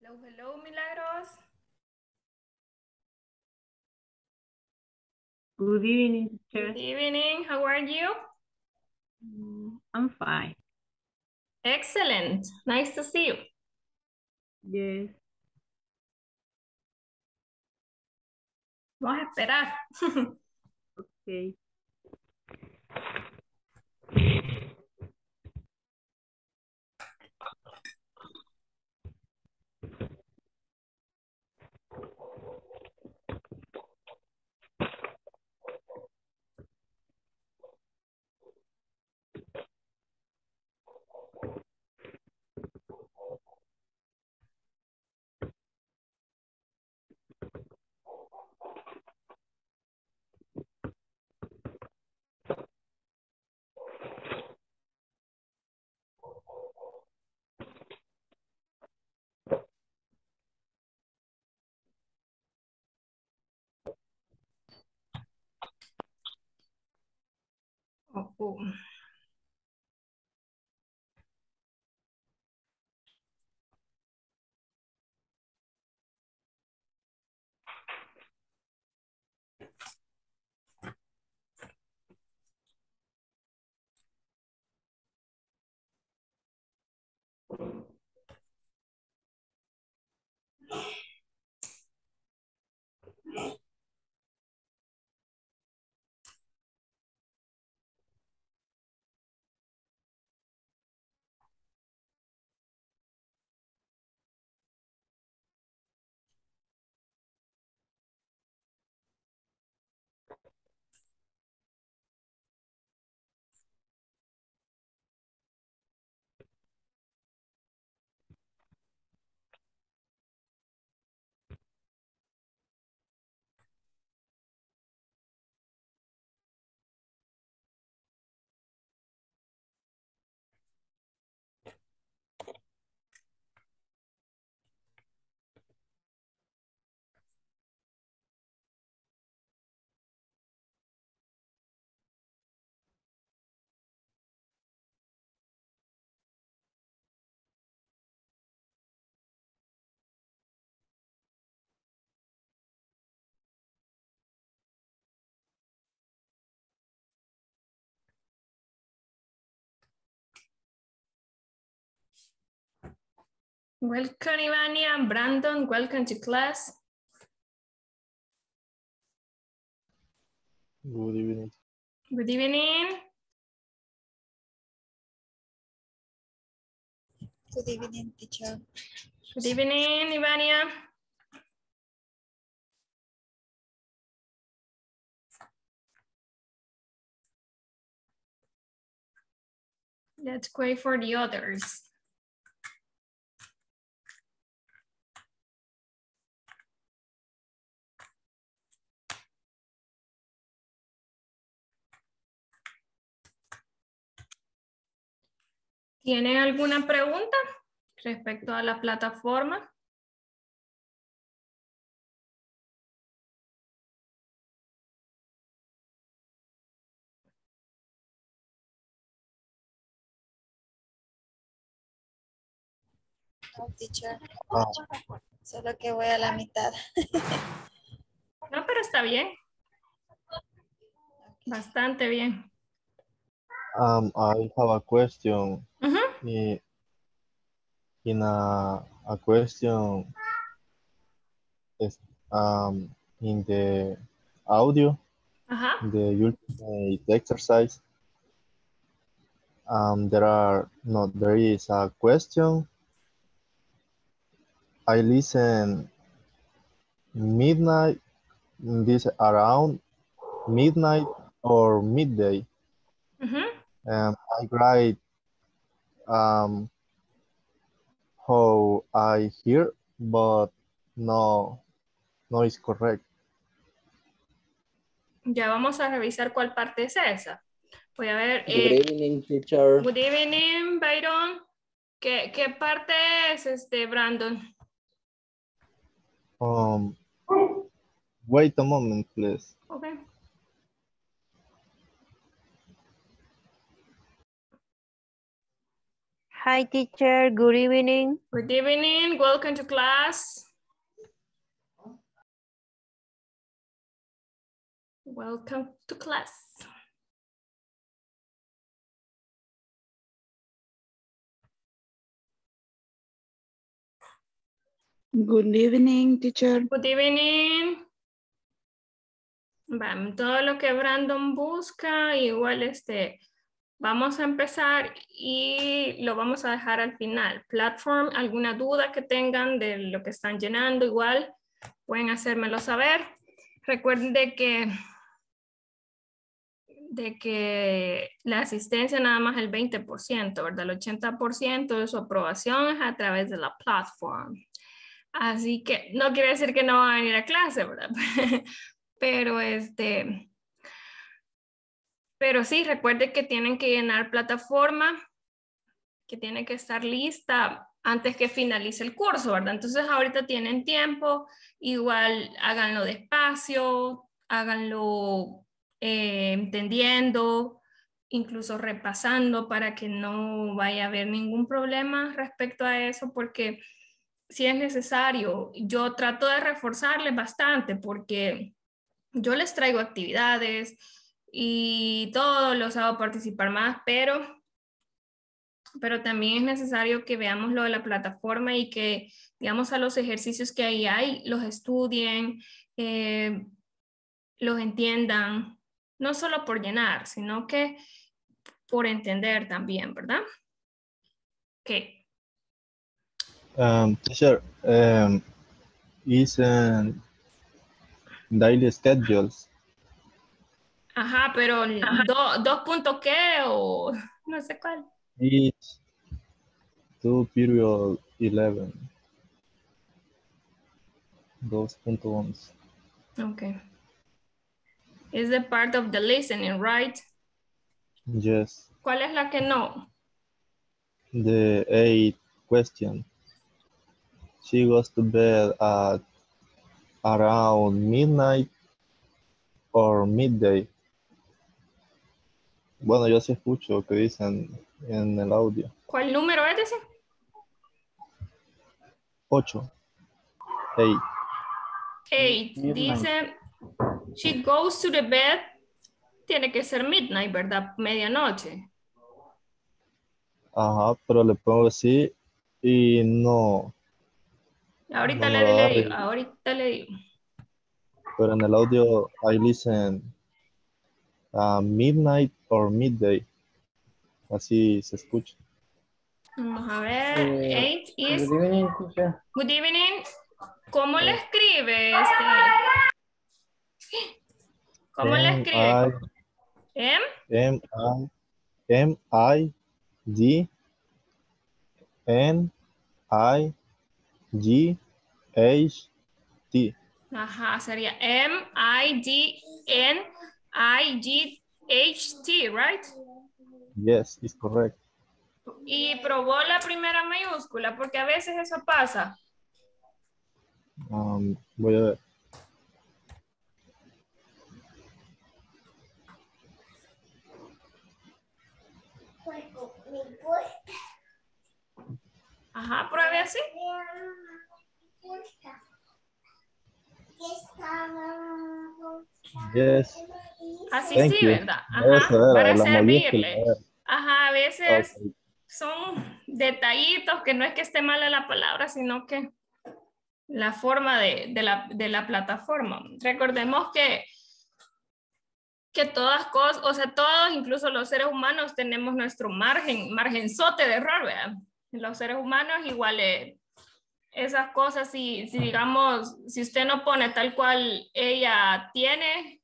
Hello, hello, Milagros. Good evening, teacher. Good evening. How are you? I'm fine. Excellent. Nice to see you. Yes. Vamos a esperar. Okay. Oh. Welcome, Ivania. Brandon, welcome to class. Good evening. Good evening. Good evening, teacher. Good evening, Ivania. Let's wait for the others. ¿Tienen alguna pregunta respecto a la plataforma? No, teacher. Ah, Solo que voy a la mitad. No, pero está bien. Bastante bien. I have a question. Ujú. In a question is in the audio, Ajá. the ultimate exercise, there is a question. I listen midnight, this around midnight or midday, Ujú. and I write um, how I hear, but no, no is correct. Ya vamos a revisar cuál parte es esa. Voy a ver. Good evening, teacher. Good evening, Byron. ¿Qué parte es Brandon? Wait a moment, please. Okay. Hi, teacher. Good evening. Good evening. Welcome to class. Welcome to class. Good evening, teacher. Good evening. Vamos, todo lo que Brandon busca, igual vamos a empezar y lo vamos a dejar al final. Platform, alguna duda que tengan de lo que están llenando, igual pueden hacérmelo saber. Recuerden de que la asistencia nada más el 20%, ¿verdad? El 80% de su aprobación es a través de la platform. Así que no quiere decir que no van a venir a clase, ¿verdad? Pero sí, recuerde que tienen que llenar plataforma, que tiene que estar lista antes que finalice el curso, ¿verdad? Entonces ahorita tienen tiempo, igual háganlo despacio, háganlo entendiendo, incluso repasando para que no vaya a haber ningún problema respecto a eso, porque si es necesario, yo trato de reforzarles bastante porque yo les traigo actividades y todo, los hago participar más, pero también es necesario que veamos lo de la plataforma y que, digamos, a los ejercicios que ahí hay, los estudien, los entiendan, no solo por llenar, sino que por entender también, ¿verdad? Ok. Teacher, is daily schedules. Ajá, pero dos puntos qué o no sé cuál. Each 2 period 11. 2.11. Okay. Is the part of the listening, right? Yes. ¿Cuál es la que no? The 8th question. She goes to bed at around midnight or midday. Bueno, yo sí escucho que dicen en el audio. ¿Cuál número es ese? 8. 8. 8. Dice, she goes to the bed. Tiene que ser midnight, ¿verdad? Medianoche. Ajá, pero le pongo sí y no. Ahorita No me lo le agarre. digo, ahorita le digo. Pero en el audio I listen midnight or midday. Así se escucha. Vamos a ver. 8 is... Good evening, teacher. Good evening. ¿Cómo le escribe ¿Cómo le escribe? M-I-D-N-I-G-H-T. Ajá, sería M-I-D-N-I-G-H-T, right? Yes, it's correct. Y probó la primera mayúscula, porque a veces eso pasa. Voy a ver. Ajá, pruebe así. Yes. Así Thank sí, you. ¿verdad? Eso Ajá, era, para la mayúscula. servirle. Ajá, a veces Okay. son detallitos que no es que esté mala la palabra, sino que la forma de la plataforma. Recordemos que todas cosas, o sea, todos, incluso los seres humanos, tenemos nuestro margenzote de error, ¿verdad? Los seres humanos igual esas cosas, si digamos, si usted no pone tal cual ella tiene,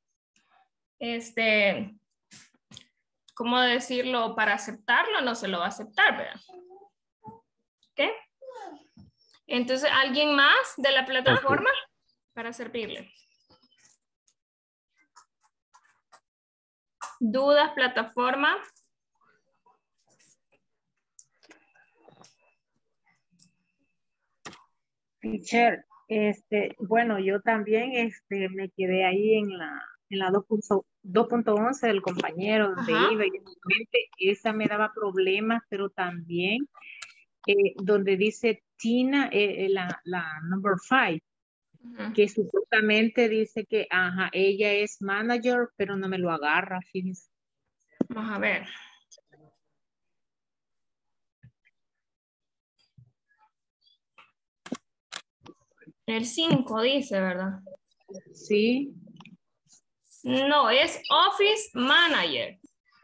¿cómo decirlo? Para aceptarlo, no se lo va a aceptar, ¿verdad? ¿Ok? Entonces, ¿alguien más de la plataforma? Para servirle. ¿Dudas, plataforma? Teacher, bueno, yo también me quedé ahí en la 2.11. 2.11 del compañero donde Ajá. iba y realmente esa me daba problemas, pero también donde dice Tina, la number 5, Ujú. que supuestamente dice que, ajá, ella es manager, pero no me lo agarra, fíjense. Vamos a ver. El 5 dice, ¿verdad? Sí, No, es Office Manager.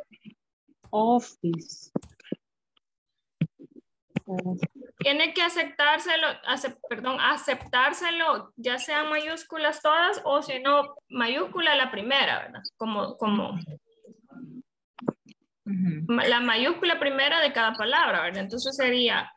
office. Tiene que aceptárselo, aceptárselo, ya sean mayúsculas todas o si no, mayúscula la primera, ¿verdad? Como Ujú. la mayúscula primera de cada palabra, ¿verdad? Entonces sería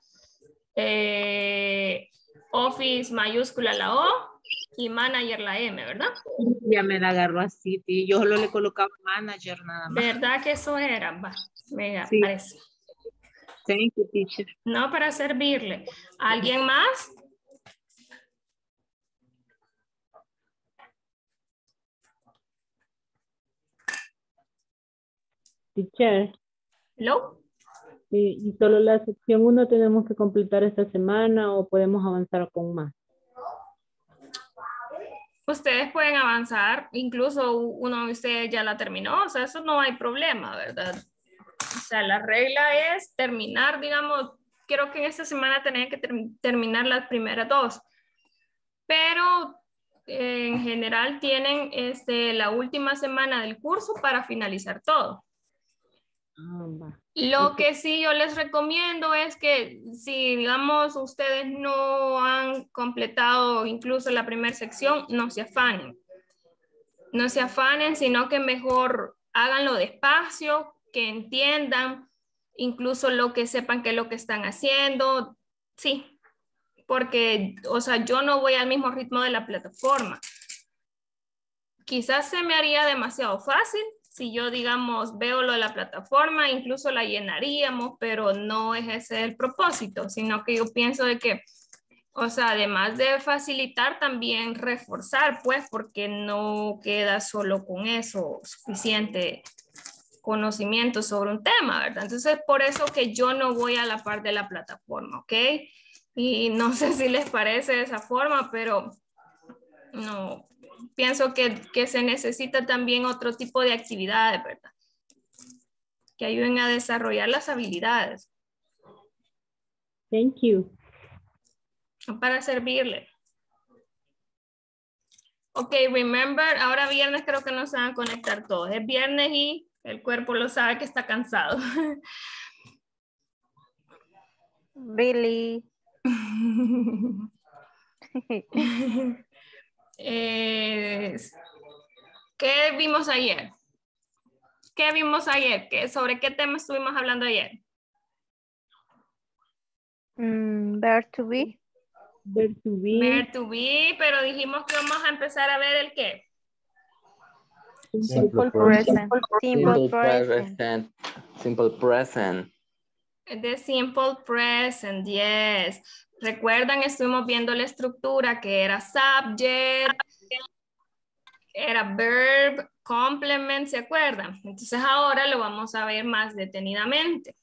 Office mayúscula la O y Manager la M, ¿verdad? Ya me la agarró así, sí. Yo solo le colocaba manager nada más. ¿Verdad que eso era? Va, venga, Sí, parece. thank you, teacher. No, para servirle. ¿Alguien más? Teacher, ¿Hello? y solo la sección 1 tenemos que completar esta semana o podemos avanzar con más. Ustedes pueden avanzar, incluso uno de ustedes ya la terminó, o sea, eso no hay problema, ¿verdad? O sea, la regla es terminar, digamos, creo que en esta semana tenían que terminar las primeras 2, pero en general tienen la última semana del curso para finalizar todo. Ah, va. Lo Ok. que sí yo les recomiendo es que si, digamos, ustedes no han completado incluso la primera sección, no se afanen. No se afanen, sino que mejor háganlo despacio, que entiendan, incluso lo que sepan que es lo que están haciendo. Sí, porque, o sea, yo no voy al mismo ritmo de la plataforma. Quizás se me haría demasiado fácil si yo, digamos, veo lo de la plataforma, incluso la llenaríamos, pero no es ese el propósito, sino que yo pienso de que, o sea, además de facilitar, también reforzar, pues, porque no queda solo con eso suficiente conocimiento sobre un tema, ¿verdad? Entonces, por eso que yo no voy a la par de la plataforma, ¿ok? Y no sé si les parece de esa forma, pero no, pienso que se necesita también otro tipo de actividades, ¿verdad? Que ayuden a desarrollar las habilidades. Thank you. Para servirle. Ok, remember, ahora viernes creo que no se van a conectar todos. Es viernes y el cuerpo lo sabe que está cansado. Billy. ¿Qué vimos ayer? ¿Qué vimos ayer? ¿Sobre qué tema estuvimos hablando ayer? Bear to be. Ver to be. Ver to be, pero dijimos que vamos a empezar a ver el qué. Simple Present. Simple Simple present. present. Simple present. The simple present, yes. Recuerdan, estuvimos viendo la estructura que era subject, era verb, complement, ¿se acuerdan? Entonces ahora lo vamos a ver más detenidamente.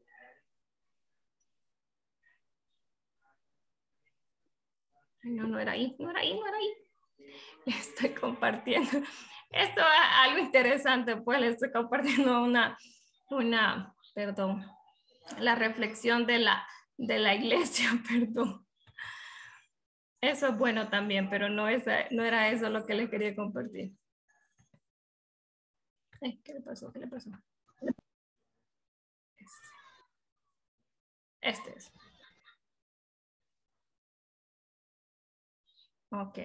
No, no era ahí, no era ahí, no era ahí. Le estoy compartiendo. Esto es algo interesante, pues le estoy compartiendo perdón, la reflexión de la iglesia, perdón. Eso es bueno también, pero no era eso lo que les quería compartir. ¿Qué le pasó? ¿Qué le pasó? Este es. Ok.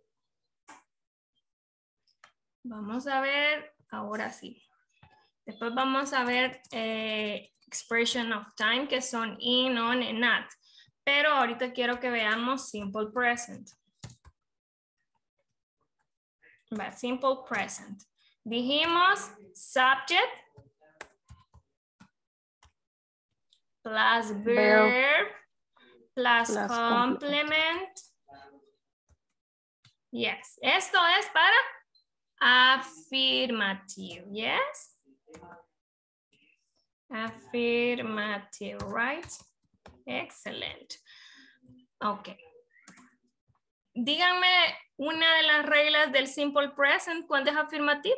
Vamos a ver, ahora sí. Después vamos a ver expression of time, que son in, on, and at. Pero ahorita quiero que veamos simple present. Va, simple present. Dijimos subject plus verb plus complement. Yes, esto es para Affirmative, yes? Affirmative, right? Excellent. Ok. Díganme una de las reglas del simple present cuando es afirmativo.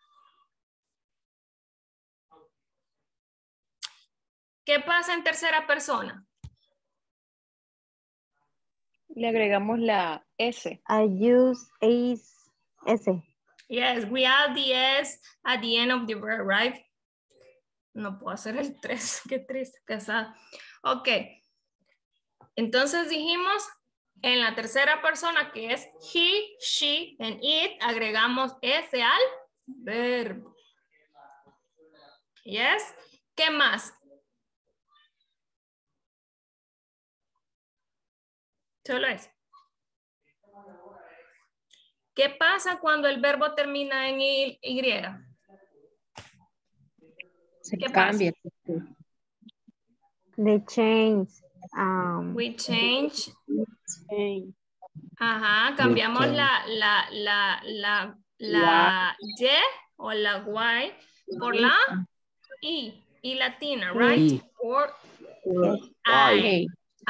¿Qué pasa en tercera persona? Le agregamos la S. I use S. Yes, we add the S at the end of the verb, right? No puedo hacer el 3, qué triste, pesado. Ok. Entonces dijimos en la tercera persona que es he, she, and it, agregamos S al verbo. Yes. ¿Qué más? Solo eso. ¿Qué pasa cuando el verbo termina en Y? Se ¿Qué cambia. They change. We change. Okay. Ajá, cambiamos la Y o la Y por la I latina, right? Or I.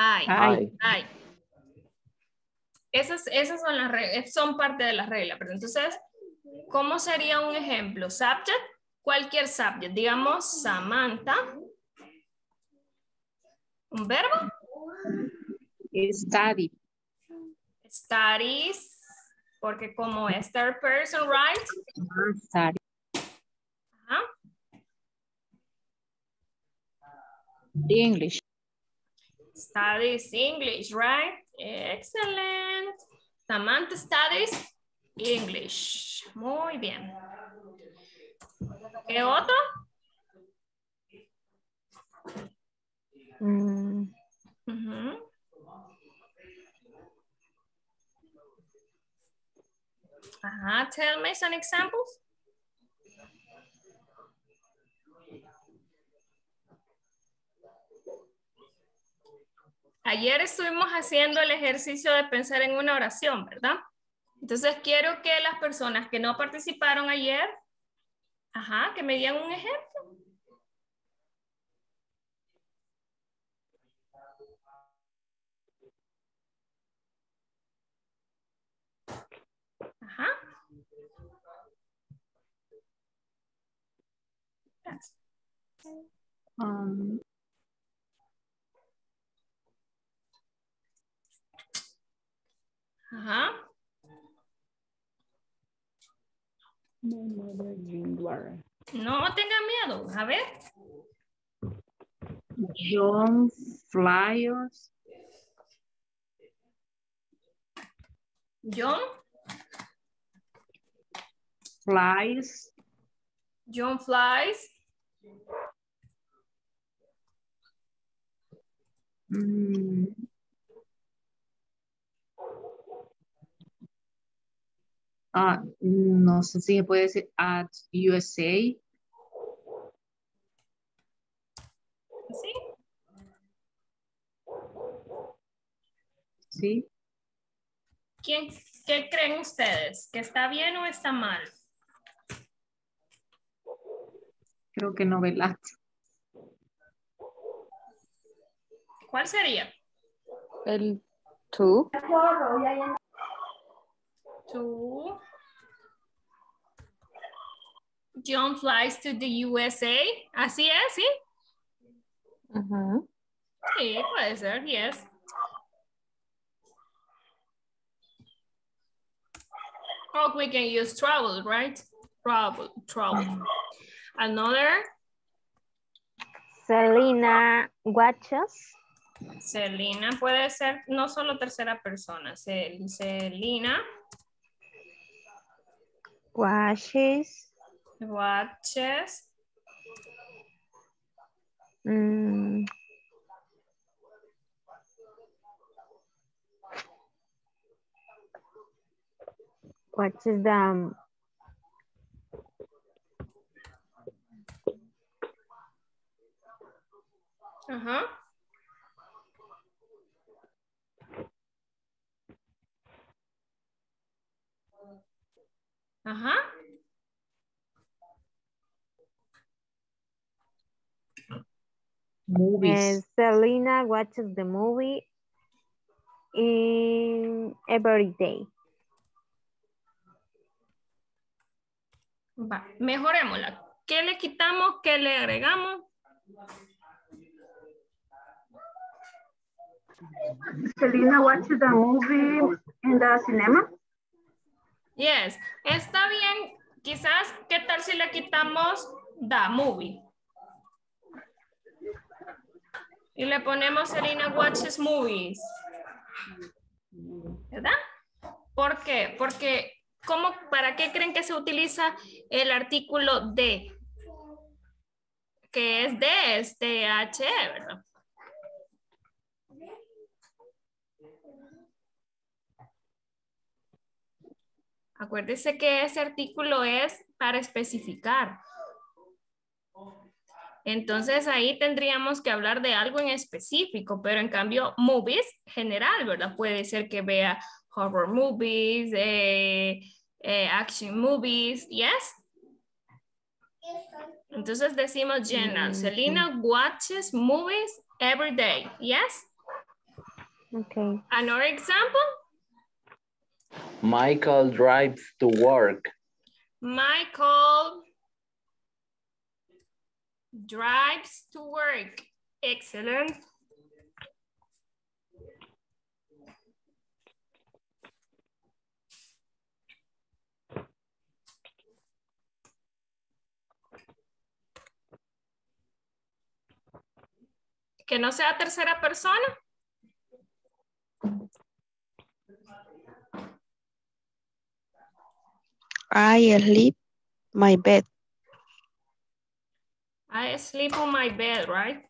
Esas son las reglas, son parte de las reglas. Pero entonces, ¿cómo sería un ejemplo? Subject, cualquier subject. Digamos, Samantha. ¿Un verbo? Study. Studies, porque como es third person, right? Study. Ajá. English. Studies English, right? Excellent. Samantha studies English. Muy bien. ¿Qué otro? Ajá, tell me some examples. Ayer estuvimos haciendo el ejercicio de pensar en una oración, ¿verdad? Entonces quiero que las personas que no participaron ayer, ajá, que me digan un ejemplo. Ajá. Ajá. No tengan miedo. A ver. John flyers. John. Flies. John flies. No sé si se puede decir at USA. ¿Sí? Sí. ¿Qué creen ustedes? ¿Que está bien o está mal? Creo que no velas. ¿Cuál sería? El to. To. John flies to the USA. Así es, ¿sí? Sí, puede ser, yes. Or we can use travel, right? Travel. Another. Selena watches. Selena puede ser no solo tercera persona. Selena. Watches. Watches. Watches the Ajá. Ajá. Movies. Selena watches the movie in every day. Va, mejorémosla. ¿Qué le quitamos? ¿Qué le agregamos? Selena watches the movie in the cinema. Yes, está bien. Quizás, ¿qué tal si le quitamos the movie? Y le ponemos Selena watches movies. ¿Verdad? ¿Por qué? Porque, ¿para qué creen que se utiliza el artículo de? Que es de, TH, ¿verdad? Acuérdese que ese artículo es para especificar. Entonces ahí tendríamos que hablar de algo en específico, pero en cambio movies general, ¿verdad? Puede ser que vea horror movies, action movies, ¿yes? Entonces decimos general. Selena watches movies every day, ¿yes? Okay. Another example? Michael drives to work. Michael drives to work. Excellent. Que no sea tercera persona. I sleep my bed. I sleep on my bed, right?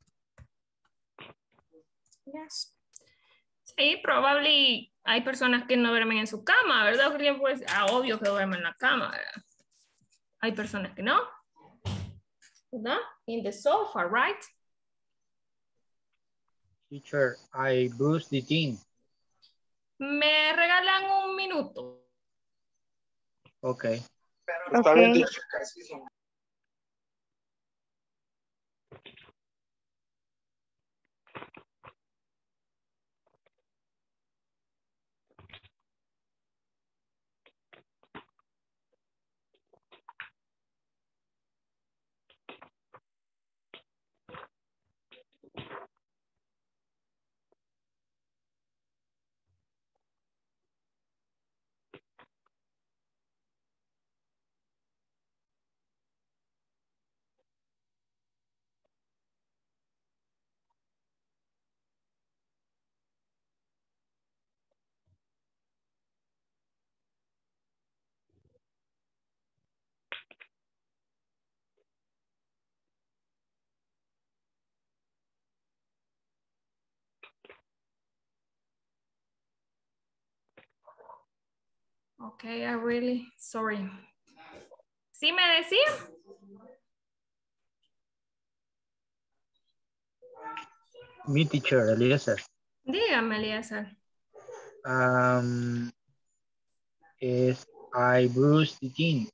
Yes. Sí, probablemente hay personas que no duermen en su cama, ¿verdad? Pues, obvio que duermen en la cama, ¿verdad? Hay personas que no. ¿Verdad? In the sofa, right? Teacher, I brush the teeth. Me regalan un minuto. Okay. Okay. Okay, I'm really sorry. ¿Sí me decía? Mi teacher, Eliezer. Dígame, Eliezer. Is I brush the teeth.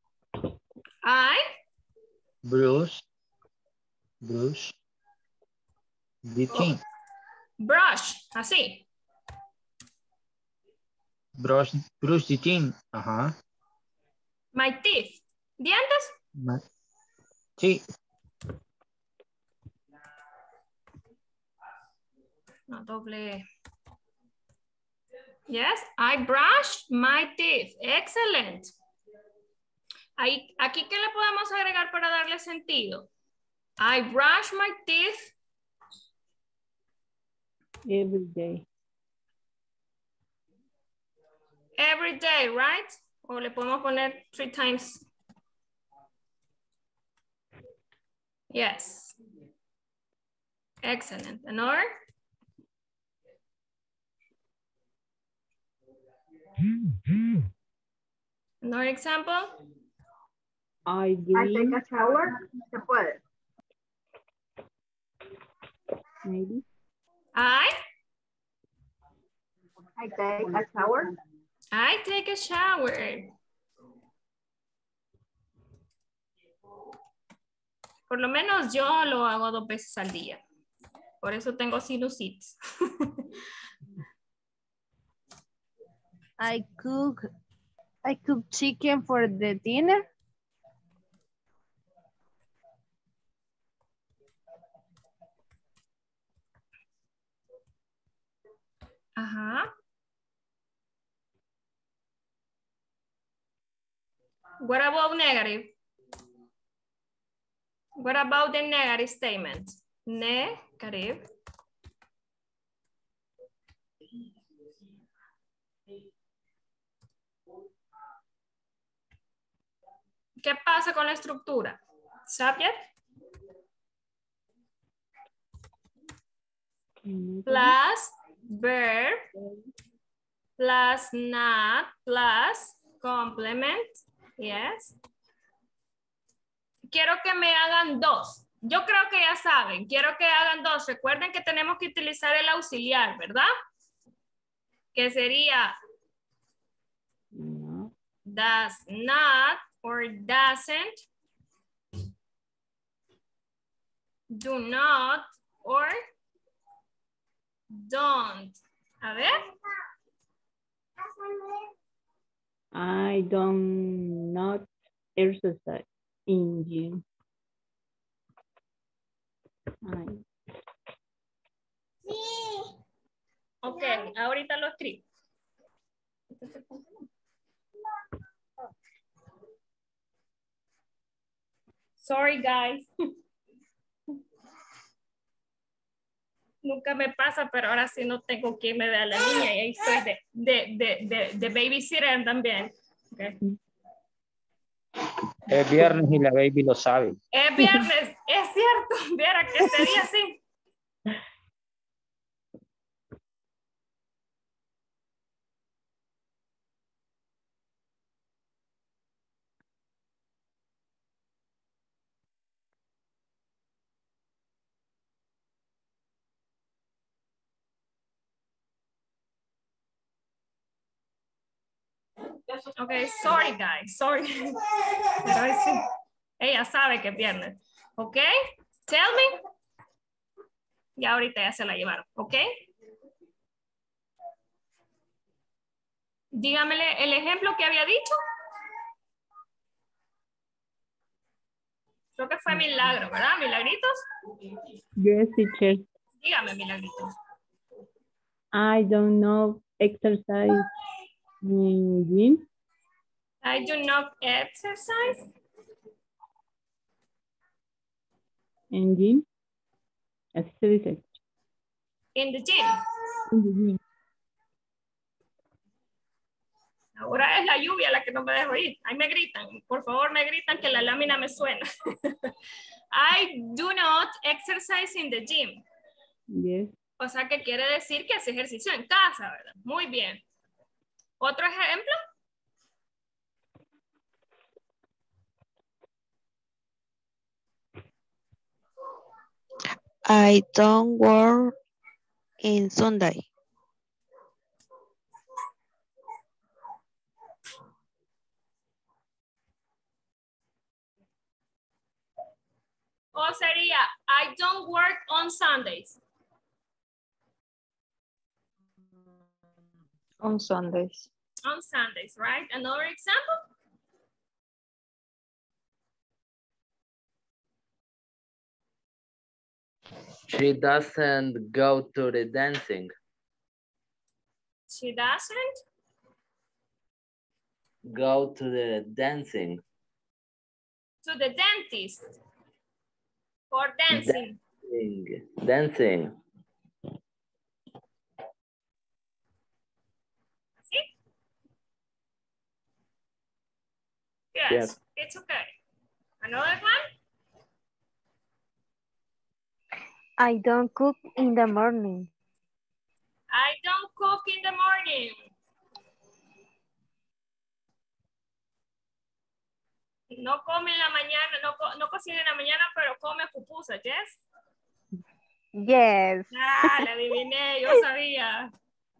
I Brush the teeth. brush, así. Brush the teeth. Ajá. My teeth. ¿Dientes? Sí. No, doble. Yes, I brush my teeth. Excellent. Aquí, ¿qué le podemos agregar para darle sentido? I brush my teeth. Every day. Every day, right? O le podemos poner 3 times. Yes. Excellent. Another? Another example? I take a shower. Se puede. Maybe. I take a shower. I take a shower. Por lo menos yo lo hago 2 veces al día. Por eso tengo sinusitis. I cook chicken for the dinner. Ajá. What about negative? What about the negative statement? Negative. ¿Qué pasa con la estructura? Subject plus verb plus not plus complement. Yes. Quiero que me hagan 2. Yo creo que ya saben. Quiero que hagan 2. Recuerden que tenemos que utilizar el auxiliar, ¿verdad? Que sería does not or doesn't, do not or don't. A ver. I don't not exercise in gym. Ok, ahorita lo escribo. Sorry, guys. Nunca me pasa, pero ahora sí no tengo quien me vea a la niña y ahí estoy de babysitter también. Okay. Es viernes y la baby lo sabe. Es viernes, es cierto. Viera que este día sí. Ok, sorry guys, sorry. Pero ahí sí. Ella sabe que es viernes. Ok, tell me. Ya ahorita ya se la llevaron, ok. Dígamele el ejemplo que había dicho. Creo que fue Milagro, ¿verdad? Milagritos. Yes, teacher. Dígame, Milagritos. I don't know exercise in gym. I do not exercise. En gym. Así se dice. In the gym. In the gym. Ahora es la lluvia la que no me dejo ir. Ahí me gritan. Por favor, me gritan que la lámina me suena. I do not exercise in the gym. Yes. O sea que quiere decir que hace ejercicio en casa, ¿verdad? Muy bien. ¿Otro ejemplo? I don't work in Sunday. O sería, I don't work on Sundays. On Sundays. On Sundays, right? Another example? She doesn't go to the dancing. She doesn't Go to the dancing. to the dentist for dancing. Dancing. ¿Sí? Yes, Yes. it's okay. Another one? I don't cook in the morning. I don't cook in the morning. No come en la mañana, no cocina en la mañana, pero come pupusas, ¿yes? Yes. Ah, la adiviné, yo sabía.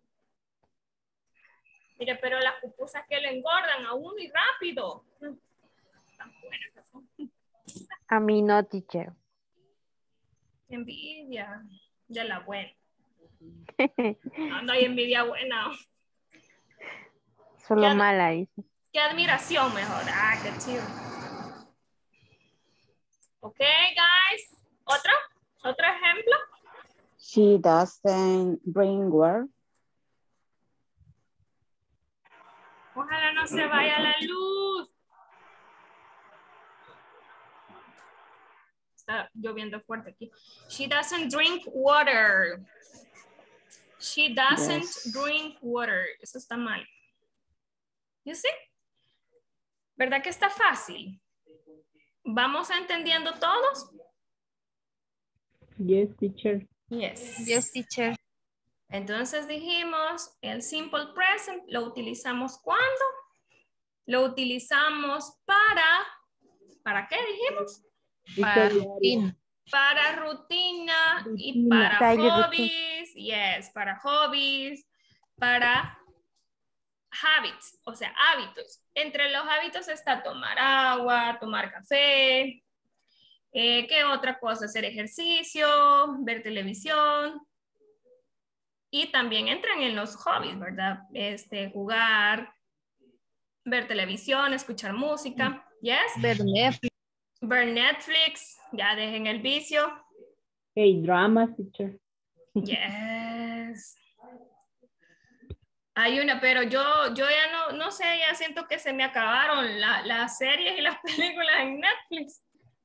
Mire, pero las pupusas que le engordan a uno y rápido. Tan buenas que son. A mí no, teacher. Envidia de la buena. No hay envidia buena. Solo mala, dice. Qué admiración mejor. Ah, qué chido. Ok, guys. ¿Otro ejemplo? She doesn't bring work. Ojalá no se vaya la luz. Está lloviendo fuerte aquí. She doesn't drink water. She doesn't drink water. Eso está mal. You see? ¿Verdad que está fácil? ¿Vamos entendiendo todos? Yes, teacher. Yes. Yes, teacher. Entonces dijimos, el simple present lo utilizamos ¿cuándo? Lo utilizamos ¿para qué dijimos? Para rutina. Para rutina y para hobbies. Yes, para hobbies, para habits, o sea, hábitos. Entre los hábitos está tomar agua, tomar café. ¿Qué otra cosa? Hacer ejercicio, ver televisión. Y también entran en los hobbies, ¿verdad? Jugar, ver televisión, escuchar música. Yes. Ver Netflix. Ver Netflix. Ya dejen el vicio. Hey, drama, teacher. Yes. Hay una, pero yo ya no sé, ya siento que se me acabaron las series y las películas en Netflix.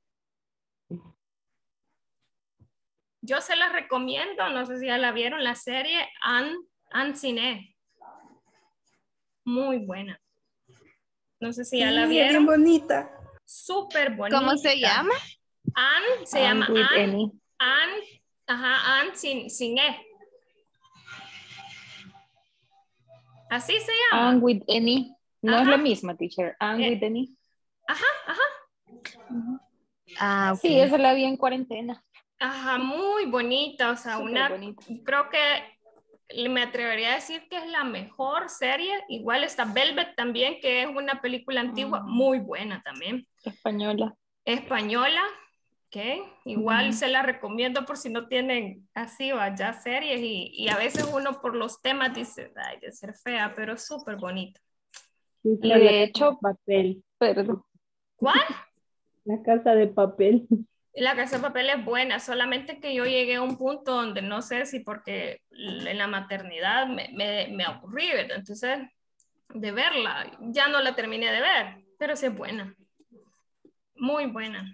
Yo se las recomiendo, no sé si ya la vieron, la serie Anne Cine. Muy buena. No sé si ya la vieron. Bien bonita. Súper bonita. ¿Cómo se llama? Anne, se llama Anne Cine. Así se llama. Anne with any. No es la misma, teacher. Anne with any. Ajá. Ah, okay. Sí, esa la vi en cuarentena. Ajá, muy bonita, o sea, Bonita. creo que me atrevería a decir que es la mejor serie. Igual está Velvet también, que es una película antigua, muy buena también. Española, ok. Igual se la recomiendo por si no tienen así ya series y a veces uno por los temas dice, ay, de ser fea, pero es súper bonita. Sí, Y de hecho, papel. Perdón. ¿Cuál? La Casa de Papel. La Casa de Papel es buena, solamente que yo llegué a un punto donde no sé si porque en la maternidad me aburrí, ¿verdad? Entonces, de verla, ya no la terminé de ver, pero sí es buena. Muy buena.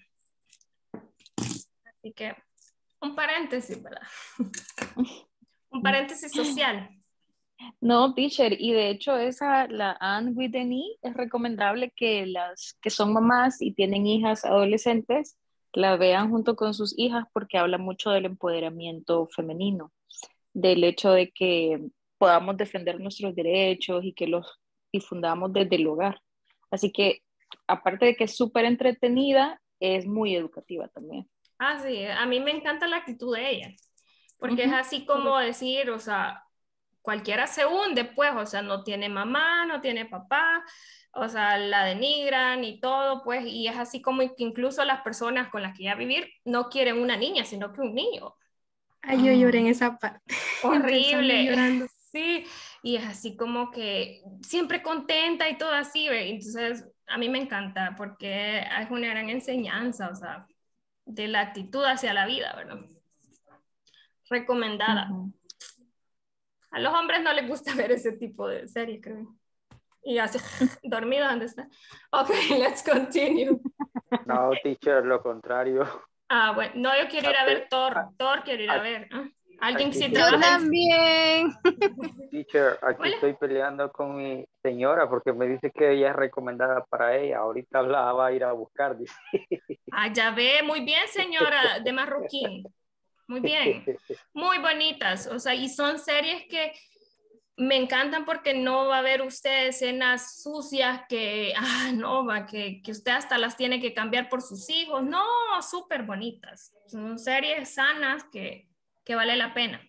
Así que, un paréntesis, ¿verdad? Un paréntesis social. No, teacher, y de hecho la Anne with an E, es recomendable que las que son mamás y tienen hijas adolescentes la vean junto con sus hijas porque habla mucho del empoderamiento femenino, del hecho de que podamos defender nuestros derechos y que los difundamos desde el hogar. Así que, aparte de que es súper entretenida, es muy educativa también. Ah, sí, a mí me encanta la actitud de ella, porque es así como decir, o sea, cualquiera se hunde, pues, o sea, no tiene mamá, no tiene papá, o sea, la denigran y todo, pues, y es así como que incluso las personas con las que ya vivir no quieren una niña, sino que un niño. Ay, yo lloré en esa parte. Horrible. Llorando. Sí, y es así como que siempre contenta y todo así, ¿ve? Entonces, a mí me encanta porque es una gran enseñanza, o sea, de la actitud hacia la vida, ¿verdad? Recomendada. A los hombres no les gusta ver ese tipo de series, creo. Y hace dormido, ¿dónde está? Ok, let's continue. No, teacher, lo contrario. Ah, bueno, no, yo quiero ir a ver Thor. Thor quiero ir a ver. Alguien sí Yo también. Teacher, aquí estoy peleando con mi señora porque me dice que ella es recomendada para ella. Ahorita la va a ir a buscar, dice. Ah, ya ve, muy bien, señora de Marroquín. Muy bien, muy bonitas, o sea, y son series que me encantan porque no va a ver usted escenas sucias que, no, que usted hasta las tiene que cambiar por sus hijos, no, súper bonitas, son series sanas que vale la pena.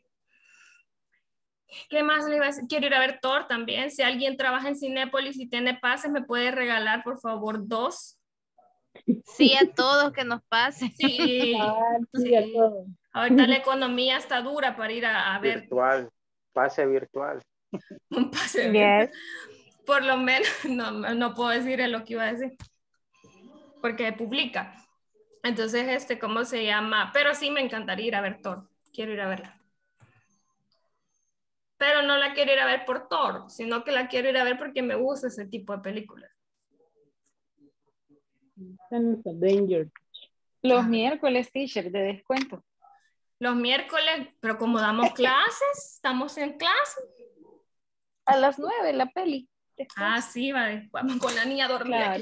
¿Qué más le iba a decir? Quiero ir a ver Thor también, si alguien trabaja en Cinépolis y tiene pases, me puede regalar por favor 2 Sí, a todos que nos pase. Sí, Sí, a todos. ahorita la economía está dura para ir a ver Virtual, pase virtual. un pase de Yes. Por lo menos, no puedo decir lo que iba a decir, porque publica. Entonces, ¿cómo se llama? Pero sí me encantaría ir a ver Thor. Quiero ir a verla. Pero no la quiero ir a ver por Thor, sino que la quiero ir a ver porque me gusta ese tipo de películas. Están los Avengers. Los miércoles, teacher, de descuento. Los miércoles, pero como damos clases, estamos en clase. A las 9, la peli. Ah, sí, vamos con la niña a dormir. Claro.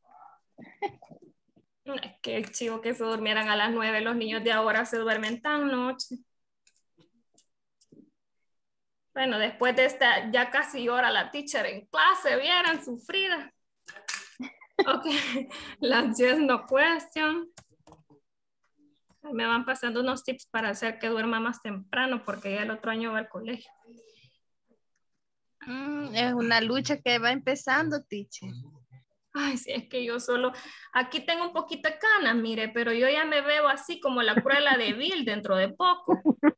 Qué chivo que se durmieran a las 9. Los niños de ahora se duermen tan noche. Bueno, después de esta, ya casi hora la teacher en clase, vieran sufrida. Ok, las yes no question. Me van pasando unos tips para hacer que duerma más temprano porque ya el otro año va al colegio. Es una lucha que va empezando, teacher. Ay, sí, es que yo solo, aquí tengo un poquito de canas, mire, pero yo ya me veo así como la Cruella de Vil dentro de poco.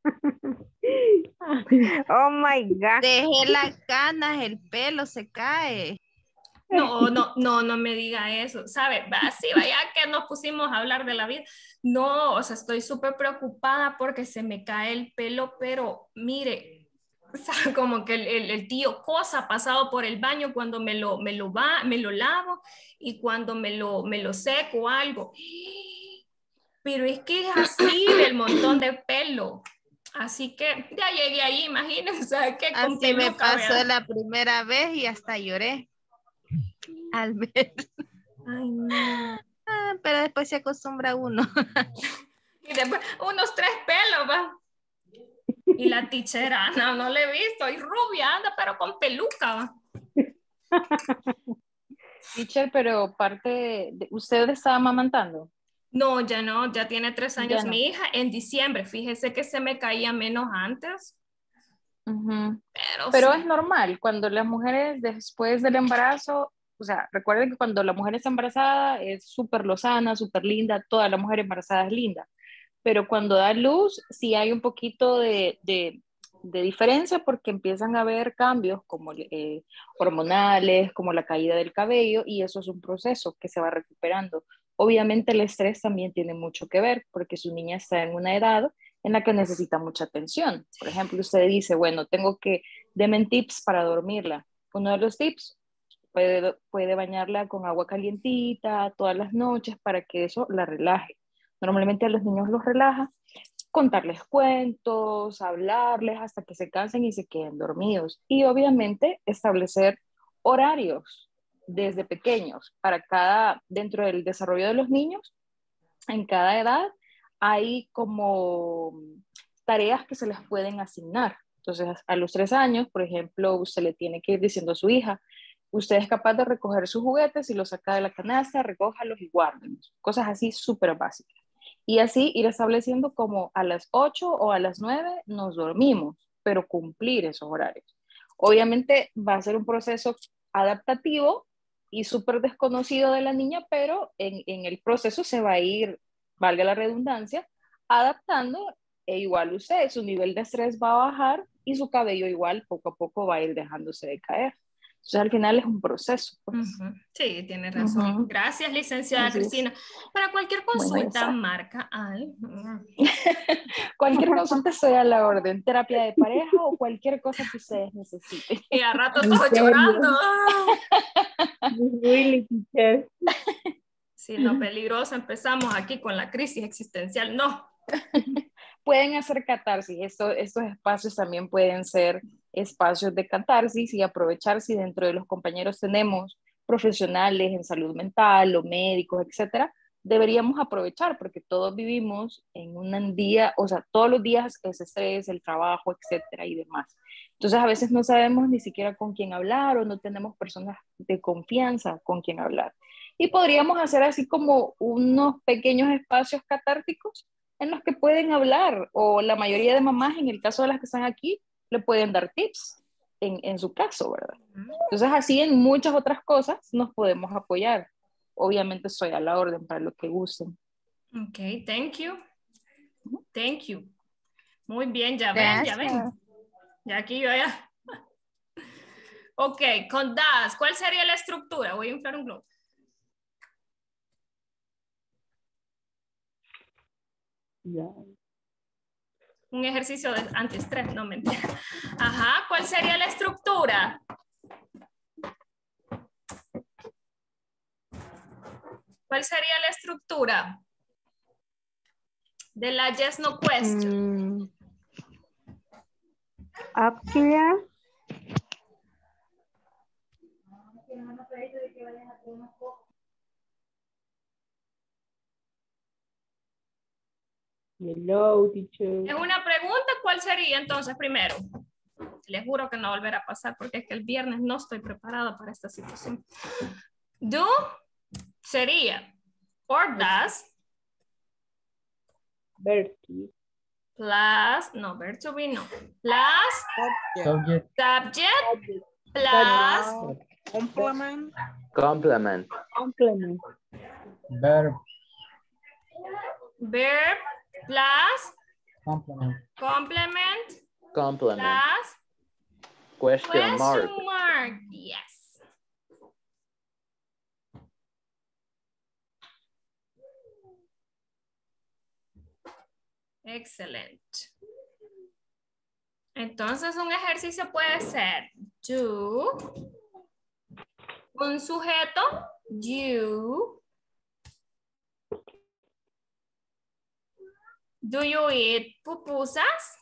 Oh my God. Dejé las canas, el pelo se cae. No me diga eso, ¿sabe? Así vaya que nos pusimos a hablar de la vida. No, o sea, estoy súper preocupada porque se me cae el pelo, pero mire, ¿sabe? Como que el tío Cosa ha pasado por el baño cuando me lo lavo y cuando me lo seco o algo. Pero es que es así del montón de pelo. Así que ya llegué ahí, imagínense, ¿sabe qué? Con Así me peluca, pasó ¿verdad? la primera vez y hasta lloré al ver. Ay, no. Pero después se acostumbra uno. Y después unos 3 pelos, ¿va? Y la tichera, no le he visto, y rubia, anda, pero con peluca, ¿va? Teacher, pero ¿usted estaba amamantando? No, ya tiene 3 años Ya no. mi hija, en diciembre, fíjese que se me caía menos antes. Ujú. Pero sí. Es normal, cuando las mujeres después del embarazo, o sea, recuerden que cuando la mujer está embarazada es súper lozana, súper linda, toda la mujer embarazada es linda, pero cuando da luz sí hay un poquito de diferencia porque empiezan a haber cambios como hormonales, como la caída del cabello, y eso es un proceso que se va recuperando. Obviamente el estrés también tiene mucho que ver porque su niña está en una edad en la que necesita mucha atención. Por ejemplo, usted dice, bueno, denme tips para dormirla. Uno de los tips, puede bañarla con agua calientita todas las noches para que eso la relaje. Normalmente a los niños los relaja contarles cuentos, hablarles hasta que se cansen y se queden dormidos. Y obviamente establecer horarios desde pequeños dentro del desarrollo de los niños, en cada edad hay como tareas que se les pueden asignar. Entonces, a los 3 años, por ejemplo, usted le tiene que ir diciendo a su hija, usted es capaz de recoger sus juguetes y los saca de la canasta, recójalos y guárdenlos. Cosas así súper básicas. Y así ir estableciendo como a las 8 o a las 9 nos dormimos, pero cumplir esos horarios. Obviamente va a ser un proceso adaptativo y súper desconocido de la niña, pero en el proceso se va a ir, valga la redundancia, adaptando, e igual usted, su nivel de estrés va a bajar y su cabello igual poco a poco va a ir dejándose de caer. Entonces al final es un proceso. Pues. Sí, tiene razón. Gracias, licenciada Cristina. Para cualquier consulta, bueno, marca al... Cualquier consulta estoy a la orden, terapia de pareja o cualquier cosa que ustedes necesiten. Y a rato todos llorando. Really, teacher. Sí, no, peligroso. Empezamos aquí con la crisis existencial. No. Pueden hacer catarsis. Estos espacios también pueden ser espacios de catarsis y aprovechar si dentro de los compañeros tenemos profesionales en salud mental o médicos, etcétera. Deberíamos aprovechar porque todos vivimos en un día, o sea, todos los días es estrés, el trabajo, etcétera y demás. Entonces a veces no sabemos ni siquiera con quién hablar o no tenemos personas de confianza con quien hablar. Y podríamos hacer así como unos pequeños espacios catárticos en los que pueden hablar, o la mayoría de mamás, en el caso de las que están aquí, le pueden dar tips en su caso, ¿verdad? Entonces así en muchas otras cosas nos podemos apoyar. obviamente estoy a la orden para lo que gusten. Ok, thank you. Thank you. Muy bien, ya ven, ya ven. Ya aquí yo ya. Ok, con das, ¿cuál sería la estructura? Voy a inflar un globo. Un ejercicio de antiestrés, no mentira. Ajá, ¿cuál sería la estructura? ¿Cuál sería la estructura de la yes no question? Auxiliar. Hello, teacher. Es una pregunta, ¿cuál sería entonces primero? Les juro que no volverá a pasar porque es que el viernes no estoy preparada para esta situación. Do sería or does Verb to be. plus, no, verb to be no, plus Subject. subject plus Complement. Complement. Verb. verb plus Complement. complement plus Question mark. Yes. Excelente. Entonces un ejercicio puede ser do, un sujeto, you. Do you eat pupusas?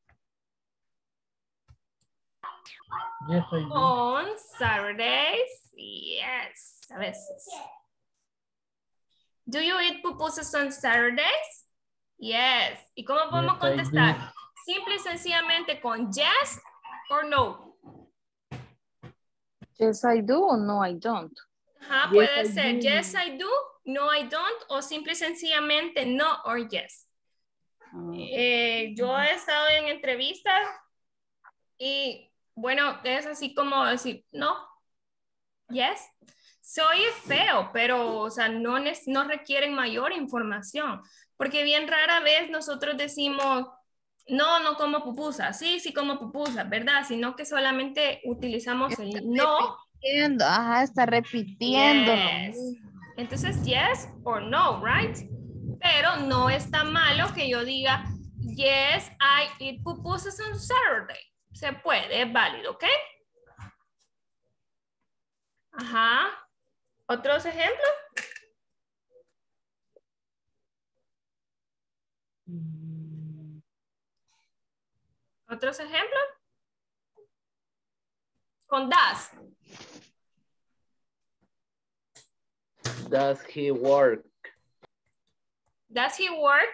Yes, I do. On Saturdays? Yes, a veces. Do you eat pupusas on Saturdays? Yes. ¿Y cómo podemos Yes, I contestar? do. Simple y sencillamente con yes or no. Yes, I do or no, I don't. Ajá, Yes, puede I ser do. yes, I do, no, I don't, o simple y sencillamente no or yes. Yo he estado en entrevistas y bueno, es así como decir no, yes. Soy feo, pero o sea, no requieren mayor información, porque bien rara vez nosotros decimos no como pupusa, sí como pupusa, ¿verdad? Sino que solamente utilizamos el no. Repitiendo, ajá, está repitiendo. Yes. Entonces, yes or no, right? Pero no está malo que yo diga, yes, I eat pupusas on Saturday. Se puede, es válido, ¿ok? Ajá. ¿Otros ejemplos? ¿Otros ejemplos? Con das. Does he work? Does he work?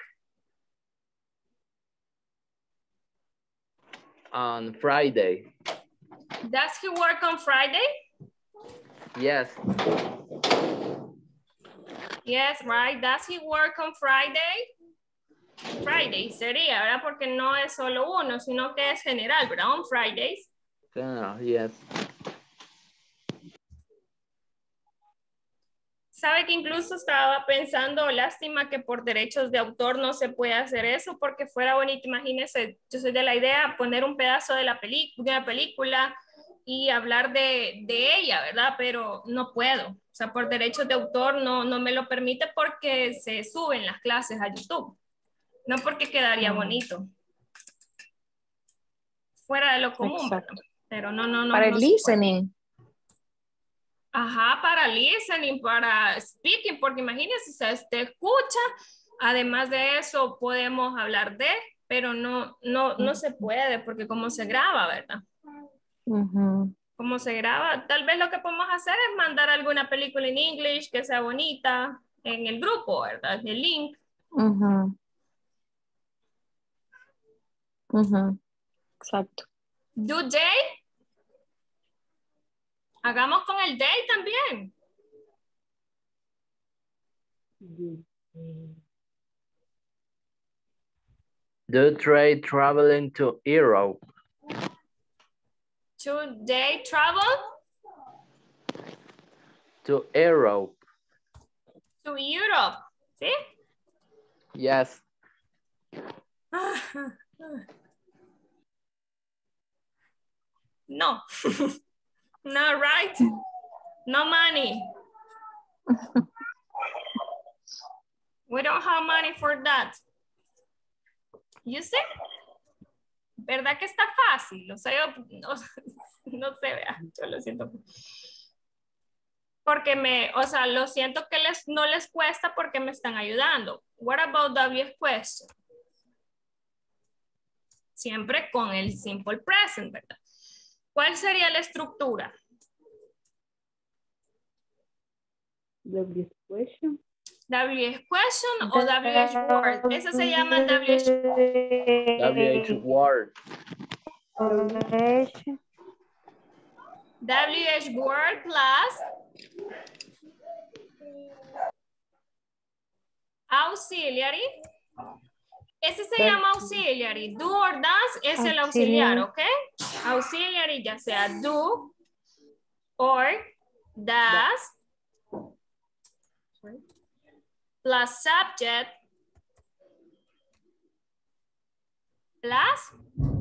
On Friday? Does he work on Friday? Yes. Yes, right. Does he work on Friday? Friday sería, ¿verdad? Porque no es solo uno, sino que es general, ¿verdad? On Fridays. Yes. Sabe que incluso estaba pensando, lástima que por derechos de autor no se puede hacer eso, porque fuera bonito, imagínese, yo soy de la idea poner un pedazo de la película y hablar de ella, ¿verdad? Pero no puedo, o sea, por derechos de autor no me lo permite porque se suben las clases a YouTube, no porque quedaría bonito. Fuera de lo común, Exacto. pero no. Para el no se puede. listening. Ajá, para listening, para speaking, porque imagínense, se escucha, además de eso podemos hablar de, pero no se puede, porque como se graba, ¿verdad? Como se graba, tal vez lo que podemos hacer es mandar alguna película en English que sea bonita en el grupo, ¿verdad? El link. Exacto. Do they? Hagamos con el day también. Do they traveling to Europe? Do they travel? To Europe. To Europe, ¿sí? Yes. No. No, right? No money. We don't have money for that. You see? ¿Verdad que está fácil? O sea, no, no sé, vea, yo lo siento. Porque o sea, lo siento que no les cuesta porque me están ayudando. What about the question? Siempre con el simple present, ¿verdad? ¿Cuál sería la estructura? WH question. WH question o WH word. Ese se llama WH. WH word. WH word plus auxiliary. Ese se llama auxiliary. Do or does es el auxiliar, ¿ok? Auxiliary ya sea do or does plus subject plus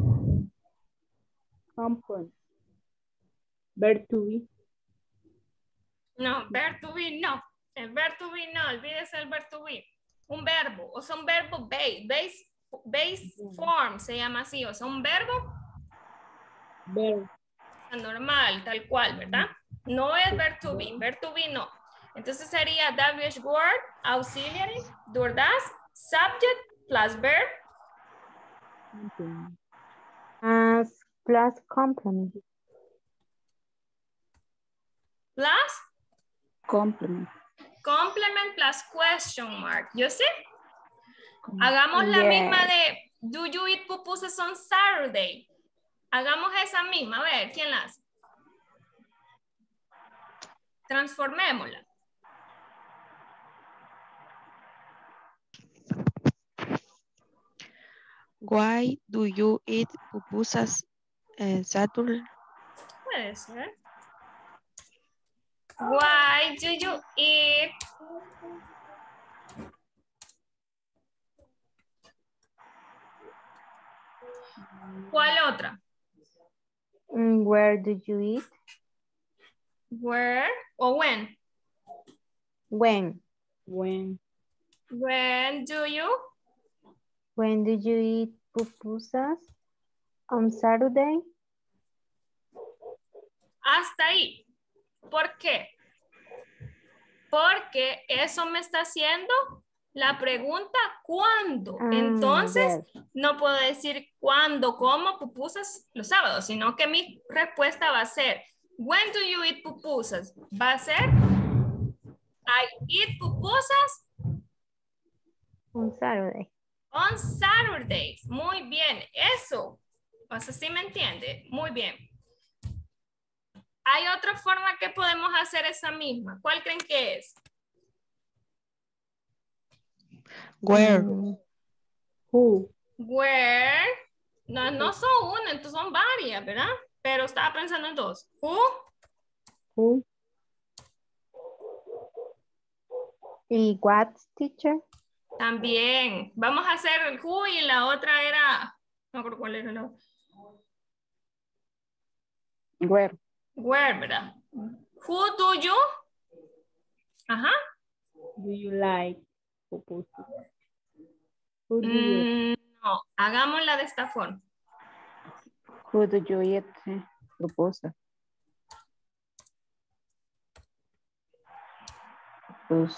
Complement. Verb to be. no, verb to be no. El verb to be no, olvídese el verb to be. Un verbo, o sea, un verbo base form se llama así, o sea, un verbo normal, tal cual, ¿verdad? No es verb to be no. Entonces sería WH word, auxiliary, do or does, subject plus verb. As plus complement. Plus Complement. complement plus question mark. ¿Yo sé? Hagamos la misma de do you eat pupusas on Saturday? Hagamos esa misma. A ver, ¿quién la hace? Transformémosla. Why do you eat pupusas Saturday? Puede ser. Why do you eat ¿Cuál otra? Where do you eat? Where o when? When? When? When do you? When do you eat pupusas? On Saturday? Hasta ahí. ¿Por qué? Porque eso me está haciendo la pregunta ¿cuándo? Entonces, no puedo decir cuándo como pupusas los sábados, sino que mi respuesta va a ser when do you eat pupusas? Va a ser I eat pupusas On Saturday. on Saturdays. Muy bien, eso. O sea, ¿sí me entiende? Muy bien. Hay otra forma que podemos hacer esa misma. ¿Cuál creen que es? Where? Who? Where. No, no son una, entonces son varias, ¿verdad? Pero estaba pensando en dos. Who. Who? ¿Y what, teacher? También. Vamos a hacer el who y la otra era... No recuerdo cuál era la... Where? Where, ¿verdad? Who do you? Ajá. Do you like pupusas? Who do you? No, hagámosla de esta forma. Who do you eat pupusas? Pues,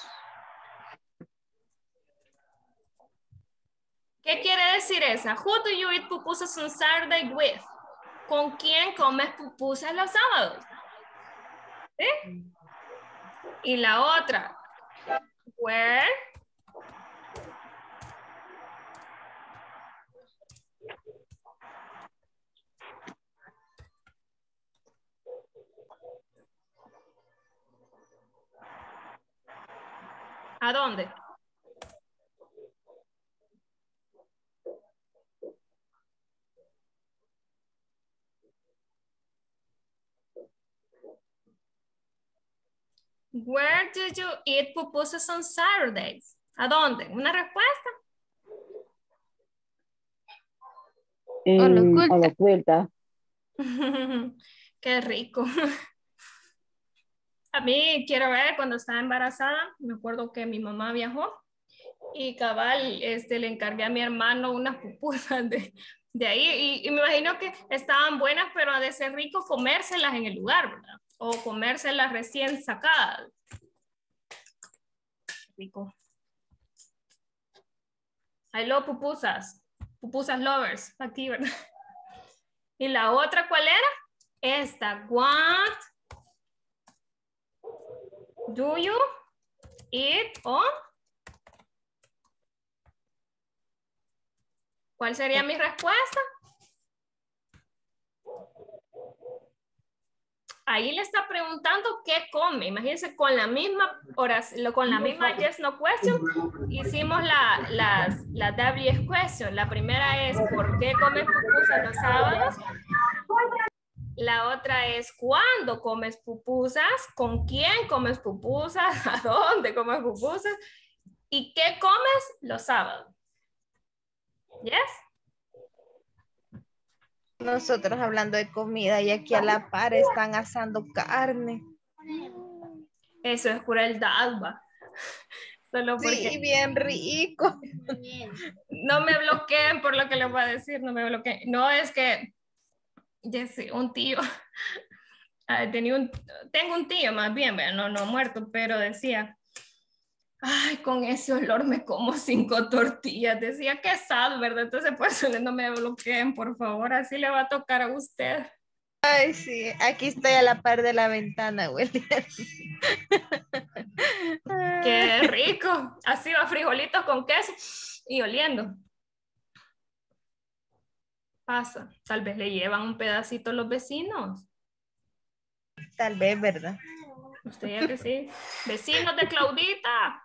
¿Qué quiere decir esa? Who do you eat pupusas on Saturday with? ¿Con quién comes pupusas los sábados? ¿Sí? Y la otra. Where? ¿A dónde? Where do you eat pupusas on Saturdays? ¿A dónde? ¿Una respuesta? A la vuelta. Qué rico. A mí, quiero ver, cuando estaba embarazada, me acuerdo que mi mamá viajó y cabal, le encargué a mi hermano unas pupusas de ahí y me imagino que estaban buenas, pero ha de ser rico comérselas en el lugar, ¿verdad? O comérselas recién sacadas. Rico. I love pupusas. Pupusas lovers. Aquí, ¿verdad? ¿Y la otra cuál era? Esta. What do you eat on? ¿Cuál sería mi respuesta? Ahí le está preguntando qué come. Imagínense con la misma oración, con la misma yes no question, hicimos la WS question. La primera es ¿por qué comes pupusas los sábados? La otra es ¿cuándo comes pupusas? ¿Con quién comes pupusas? ¿A dónde comes pupusas? ¿Y qué comes los sábados? ¿Yes? Nosotros hablando de comida y aquí a la par están asando carne. Eso es crueldad, va. Solo porque... Sí, bien rico. No me bloqueen por lo que les voy a decir, no me bloqueen. No, es que, un tío, tengo un tío más bien, no muerto, pero decía, ay, con ese olor me como 5 tortillas. Decía que sad, ¿verdad? Entonces, pues, no me bloqueen, por favor. Así le va a tocar a usted. Ay, sí. Aquí estoy a la par de la ventana, William. ¡Qué rico! Así va, frijolitos con queso y oliendo. Pasa. Tal vez le llevan un pedacito a los vecinos. Tal vez, ¿verdad? Usted ya que sí. Vecinos de Claudita.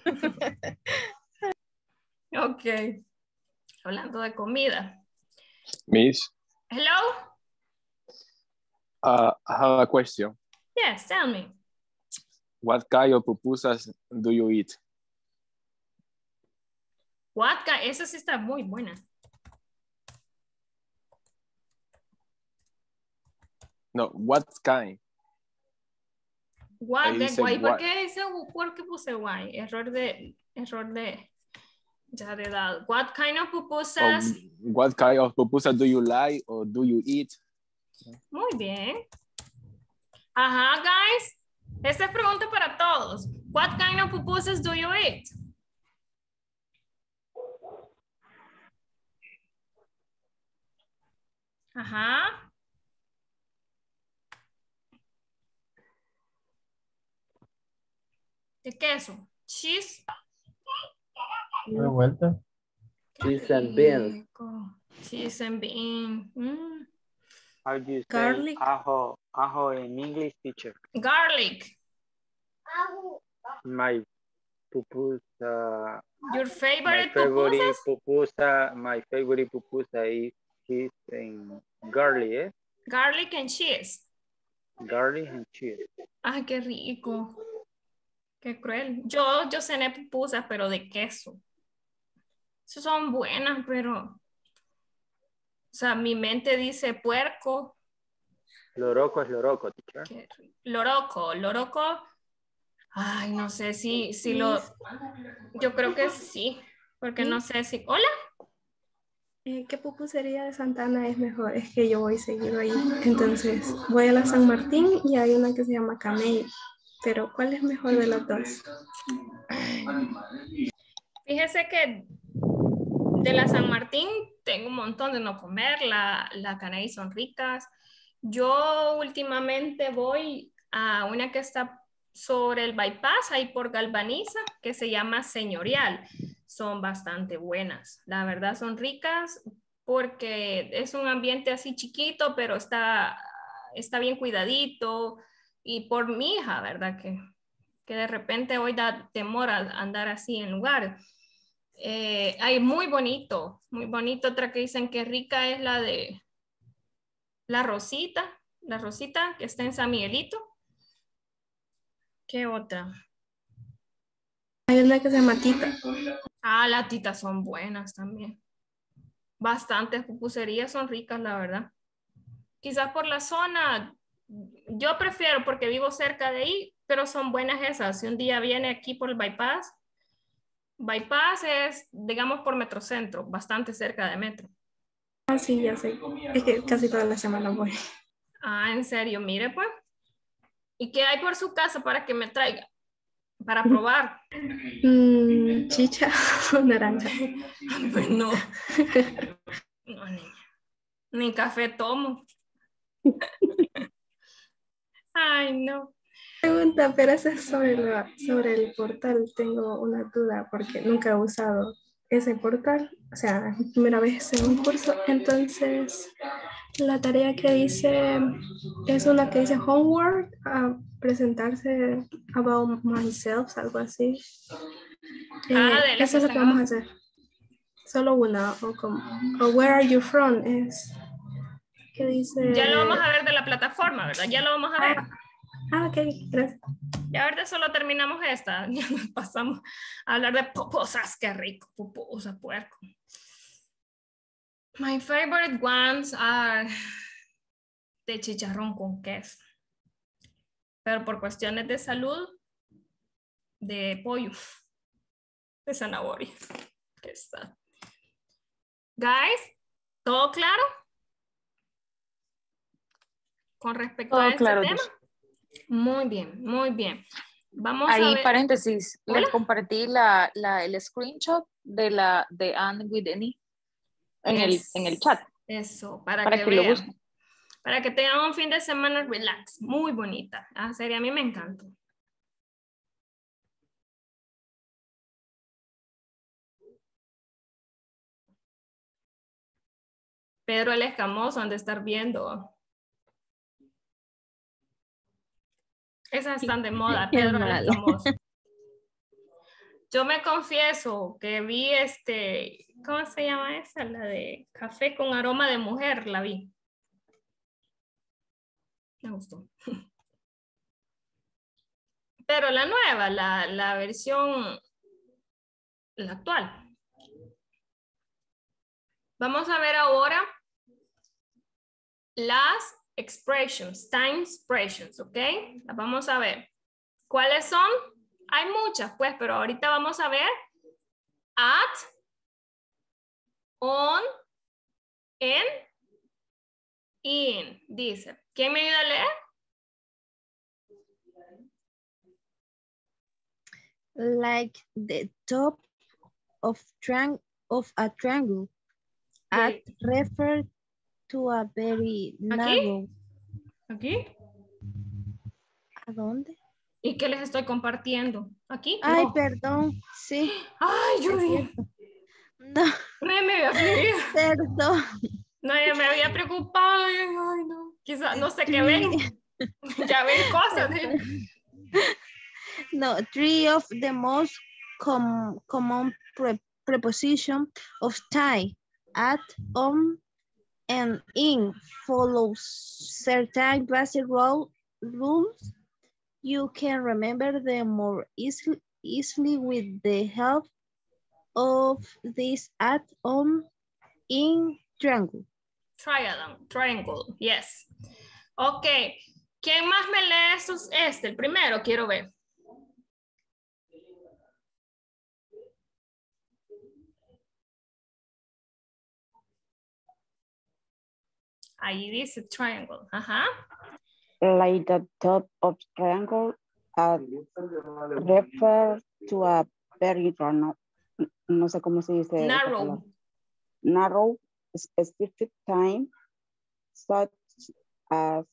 Ok. Hablando de comida. Miss, Hello? I have a question. Yes, tell me. What kind of pupusas do you eat? What kind? Esa sí está muy buena. No, what kind? What de guay. What? ¿Por qué puse guay? Error de ya de edad. What kind of pupusas? What kind of pupusas do you like or do you eat? Muy bien. Ajá, guys. Esta es pregunta para todos. What kind of pupusas do you eat? Ajá. ¿De queso? Cheese. De vuelta. Cheese and beans. Cheese and beans. How do you say Garlic. ajo in English, teacher? Garlic. My pupusa. Your favorite pupusas? My favorite pupusa is cheese and garlic, eh? Garlic and cheese. Garlic and cheese. Ay, qué rico. Qué cruel. Yo cené pupusas, pero de queso. Son buenas, pero... O sea, mi mente dice puerco. Loroco es loroco, teacher. Loroco. Ay, no sé si lo... Yo creo que sí, porque no sé si... ¿Hola? ¿Qué pupusería de Santana es mejor? Es que yo voy seguido ahí. Entonces, voy a la San Martín y hay una que se llama Camello. Pero, ¿cuál es mejor de las dos? Fíjese que de la San Martín tengo un montón de no comer. La Caney son ricas. Yo últimamente voy a una que está sobre el bypass, ahí por Galvaniza, que se llama Señorial. Son bastante buenas. La verdad son ricas porque es un ambiente así chiquito, pero está bien cuidadito. Y por mi hija, ¿verdad? Que de repente hoy da temor a andar así en lugar. Hay muy bonito. Otra que dicen que rica es la de la Rosita que está en San Miguelito. ¿Qué otra? Hay una que se llama Tita. Ah, las titas son buenas también. Bastantes pupuserías son ricas, la verdad. Quizás por la zona, yo prefiero porque vivo cerca de ahí, pero son buenas esas. Si un día viene aquí por el bypass es, digamos, por Metrocentro, bastante cerca de Metro. Ah, sí, ya sé. Es que casi toda la semana voy. Ah, en serio, mire pues. ¿Y qué hay por su casa para que me traiga? Para probar. Chicha o naranja. Pues no. No, niña. Ni café tomo. Ay, no. Pregunta, pero esa es sobre el portal. Tengo una duda porque nunca he usado ese portal. O sea, es mi primera vez en un curso. Entonces, la tarea que dice es una que dice homework, presentarse about myself, algo así. Eso es lo que vamos a hacer. Solo una. O where are you from? ¿Qué dice? Ya lo vamos a ver de la plataforma, ¿verdad? Ya lo vamos a ver. Ok, gracias. Ya ahorita solo terminamos esta. Ya nos pasamos a hablar de pupusas. Qué rico, pupusa, puerco. My favorite ones are de chicharrón con queso. Pero por cuestiones de salud, de pollo, de zanahoria. Qué sad. Guys, ¿todo claro? Con respecto a este tema. Muy bien, muy bien. Vamos a ver. Paréntesis, les compartí el screenshot de Anne with Any en el chat. Eso, para que vean. Lo busquen. Para que tengan un fin de semana relax, muy bonita. En serio, a mí me encantó. Pedro el Escamoso han de estar viendo. Esas están de moda, Pedro el Escamoso. Yo me confieso que vi ¿cómo se llama esa? La de café con aroma de mujer, la vi. Me gustó. Pero la nueva, la versión, la actual. Vamos a ver ahora las expressions, time expressions, ¿ok? Las vamos a ver. ¿Cuáles son? Hay muchas, pues, pero ahorita vamos a ver at, on, en, in, dice. ¿Quién me ayuda a leer? Like the top of a triangle. At refer to a very narrow. ¿Aquí? ¿A dónde? ¿Y qué les estoy compartiendo? ¿Aquí? Ay, no. Perdón, sí. Ay, Judy. No. Me había afligido. Perdón. No, ya me había preocupado. Ay, no. Quizás, no sé qué ven. Ya ven cosas. No, three of the most common preposition of time. At, on, and in follows certain basic rules. You can remember them more easily with the help of this at, on, in triangle. Triangle, yes. Ok. ¿Quién más me lee esos? El primero quiero ver. Ahí dice triangle. Ajá. Like the top of triangle refer to a very no sé cómo se dice. Narrow specific time such as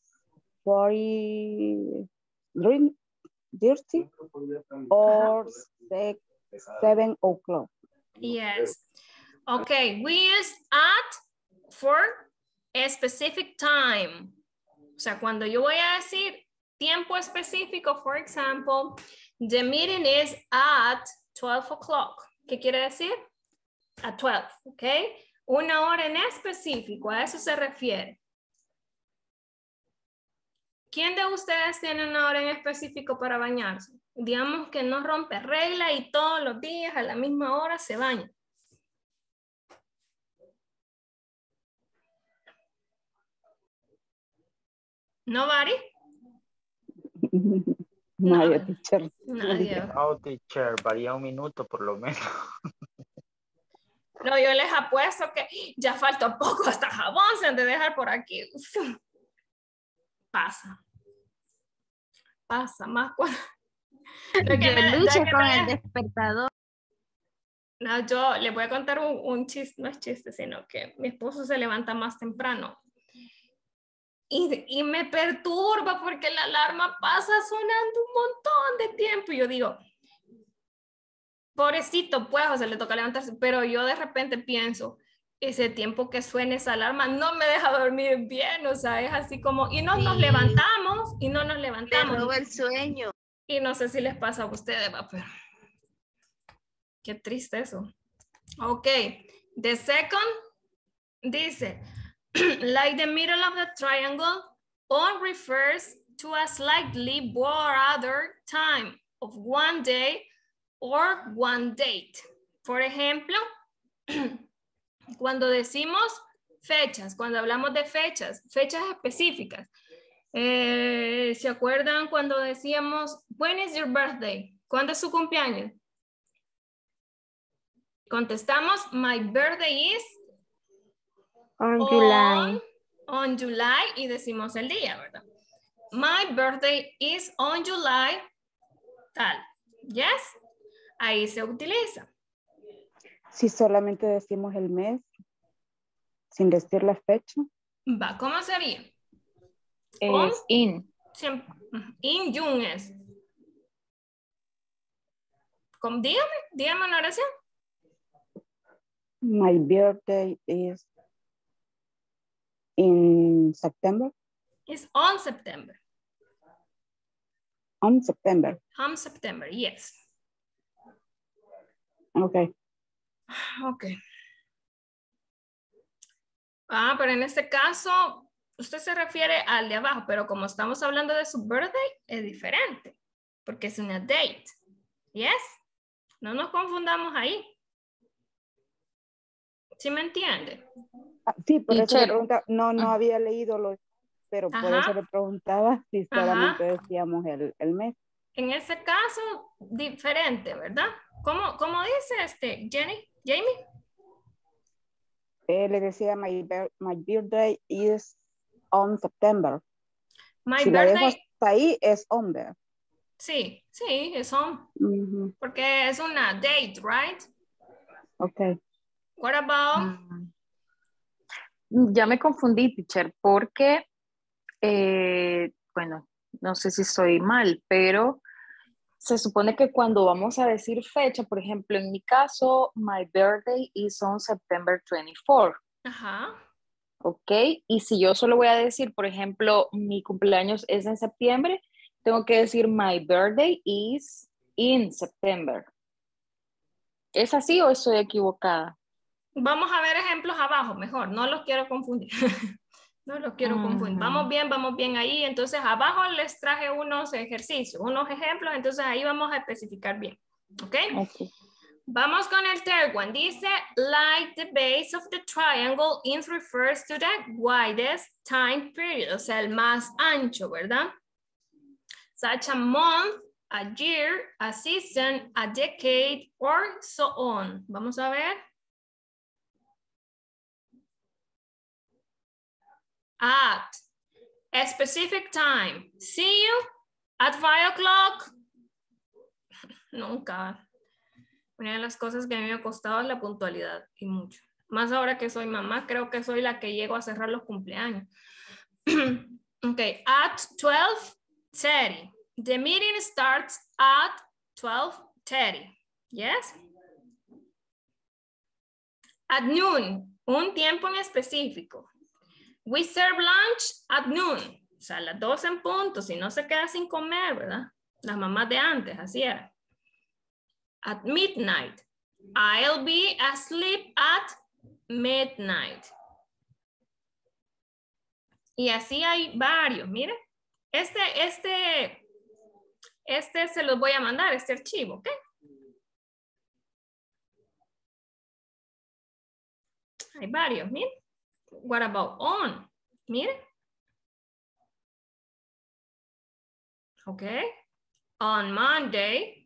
40, 30 or 7 o'clock. Yes. Okay, we use at for a specific time. O sea, cuando yo voy a decir tiempo específico, for example, the meeting is at 12 o'clock. ¿Qué quiere decir? At 12, ¿ok? Una hora en específico, a eso se refiere. ¿Quién de ustedes tiene una hora en específico para bañarse? Digamos que no rompe regla y todos los días a la misma hora se baña. ¿Nobody? Nadie, teacher. Nadie. No, teacher, varía un minuto por lo menos. No, yo les apuesto que ya falta poco hasta jabón se han de dejar por aquí. Pasa. Pasa más cuando... Yo lucho con el despertador. No, yo les voy a contar un chiste, no es chiste, sino que mi esposo se levanta más temprano. Y me perturba porque la alarma pasa sonando un montón de tiempo. Y yo digo, pobrecito, pues, o sea, le toca levantarse. Pero yo de repente pienso, ese tiempo que suene esa alarma no me deja dormir bien. O sea, es así como, y no nos levantamos, y no nos levantamos. Me roba el sueño. Y no sé si les pasa a ustedes, va, pero qué triste eso. Ok, the second dice, like the middle of the triangle, on refers to a slightly broader time of one day or one date. Por ejemplo, cuando decimos fechas, cuando hablamos de fechas específicas, ¿se acuerdan cuando decíamos, when is your birthday? ¿Cuándo es su cumpleaños? Contestamos, my birthday is on July y decimos el día, ¿verdad? My birthday is on July tal. Yes, ahí se utiliza. Si solamente decimos el mes, sin decir la fecha. Va, ¿cómo sería? Es in. In June es. Dígame una oración. My birthday is in September. It's on September. On September. On September, yes. Okay. Okay. Pero en este caso, usted se refiere al de abajo, pero como estamos hablando de su birthday, es diferente, porque es una date. Yes? No nos confundamos ahí. ¿Sí me entiende? Sí, por eso le preguntaba, no había leído pero por eso le preguntaba si solamente decíamos el mes. En ese caso, diferente, ¿verdad? ¿Cómo dice Jamie? Le decía, my birthday is on September. My si birthday... la dejo hasta ahí, es on there. Sí, es on. Porque es una date, right? Okay. What about? Ya me confundí, teacher, porque, bueno, no sé si estoy mal, pero se supone que cuando vamos a decir fecha, por ejemplo, en mi caso, my birthday is on September 24. Ajá. Ok, y si yo solo voy a decir, por ejemplo, mi cumpleaños es en septiembre, tengo que decir my birthday is in September. ¿Es así o estoy equivocada? Vamos a ver ejemplos abajo, mejor, no los quiero confundir. No los quiero confundir. Vamos bien ahí. Entonces, abajo les traje unos ejercicios, unos ejemplos, entonces ahí vamos a especificar bien. ¿Ok? Vamos con el third one. Dice, like the base of the triangle, it refers to the widest time period, o sea, el más ancho, ¿verdad? Such a month, a year, a season, a decade, or so on. Vamos a ver. At a specific time. See you at 5 o'clock. Nunca. Una de las cosas que a mí me ha costado es la puntualidad y mucho. Más ahora que soy mamá, creo que soy la que llego a cerrar los cumpleaños. Okay, at 12:30. The meeting starts at 12:30. Yes? At noon, un tiempo en específico. We serve lunch at noon. O sea, a las 12 en punto, si no se queda sin comer, ¿verdad? Las mamás de antes, así era. At midnight. I'll be asleep at midnight. Y así hay varios, miren. Este se los voy a mandar, este archivo, ¿ok? Hay varios, miren. What about on? Miren. Ok. On Monday,